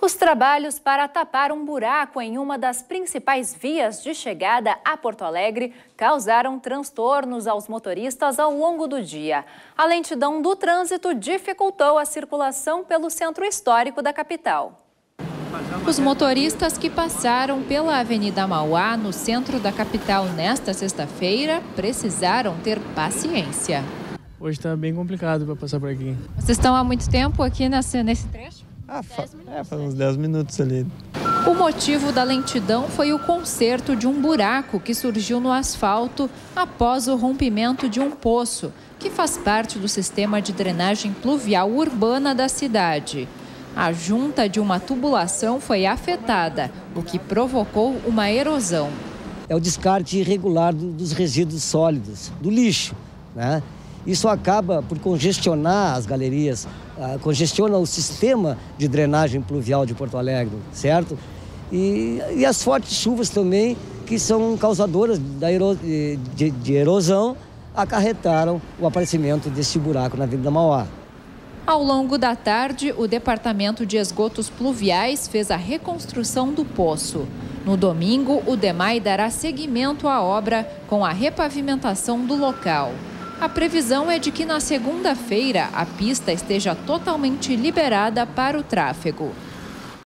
Os trabalhos para tapar um buraco em uma das principais vias de chegada a Porto Alegre causaram transtornos aos motoristas ao longo do dia. A lentidão do trânsito dificultou a circulação pelo centro histórico da capital. Os motoristas que passaram pela Avenida Mauá, no centro da capital, nesta sexta-feira, precisaram ter paciência. Hoje está bem complicado para passar por aqui. Vocês estão há muito tempo aqui nesse trecho? Faz uns 10 minutos ali. O motivo da lentidão foi o conserto de um buraco que surgiu no asfalto após o rompimento de um poço, que faz parte do sistema de drenagem pluvial urbana da cidade. A junta de uma tubulação foi afetada, o que provocou uma erosão. É o descarte irregular dos resíduos sólidos, do lixo, né? Isso acaba por congestionar as galerias, congestiona o sistema de drenagem pluvial de Porto Alegre, certo? E as fortes chuvas também, que são causadoras de erosão, acarretaram o aparecimento desse buraco na Avenida Mauá. Ao longo da tarde, o Departamento de Esgotos Pluviais fez a reconstrução do poço. No domingo, o DEMAI dará seguimento à obra com a repavimentação do local. A previsão é de que na segunda-feira a pista esteja totalmente liberada para o tráfego.